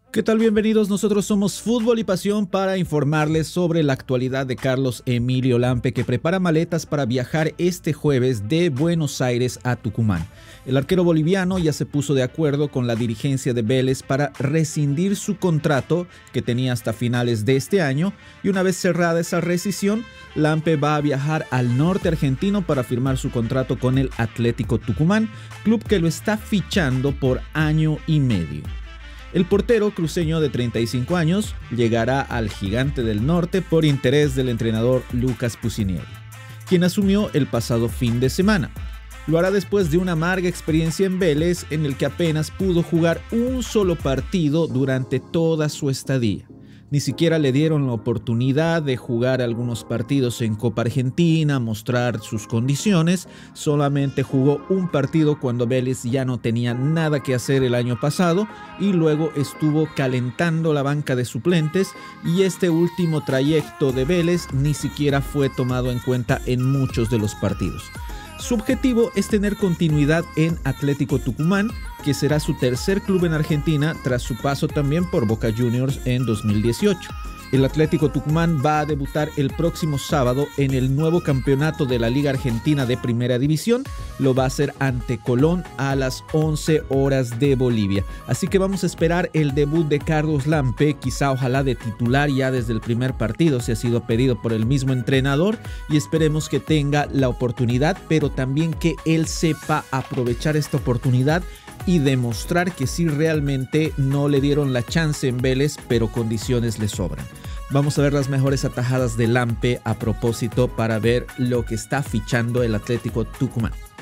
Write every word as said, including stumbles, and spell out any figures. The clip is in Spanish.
¿Qué tal? Bienvenidos, nosotros somos Fútbol y Pasión para informarles sobre la actualidad de Carlos Emilio Lampe, que prepara maletas para viajar este jueves de Buenos Aires a Tucumán. El arquero boliviano ya se puso de acuerdo con la dirigencia de Vélez para rescindir su contrato que tenía hasta finales de este año, y una vez cerrada esa rescisión, Lampe va a viajar al norte argentino para firmar su contrato con el Atlético Tucumán, club que lo está fichando por año y medio. El portero cruceño de treinta y cinco años llegará al Gigante del Norte por interés del entrenador Lucas Pucineri, quien asumió el pasado fin de semana. Lo hará después de una amarga experiencia en Vélez, en el que apenas pudo jugar un solo partido durante toda su estadía. Ni siquiera le dieron la oportunidad de jugar algunos partidos en Copa Argentina, mostrar sus condiciones. Solamente jugó un partido cuando Vélez ya no tenía nada que hacer el año pasado, y luego estuvo calentando la banca de suplentes, y este último trayecto de Vélez ni siquiera fue tomado en cuenta en muchos de los partidos. Su objetivo es tener continuidad en Atlético Tucumán, que será su tercer club en Argentina tras su paso también por Boca Juniors en dos mil dieciocho. El Atlético Tucumán va a debutar el próximo sábado en el nuevo campeonato de la Liga Argentina de Primera División. Lo va a hacer ante Colón a las once horas de Bolivia. Así que vamos a esperar el debut de Carlos Lampe, quizá ojalá de titular ya desde el primer partido, si ha sido pedido por el mismo entrenador, y esperemos que tenga la oportunidad, pero también que él sepa aprovechar esta oportunidad y demostrar que sí, realmente no le dieron la chance en Vélez, pero condiciones le sobran. Vamos a ver las mejores atajadas de Lampe a propósito para ver lo que está fichando el Atlético Tucumán.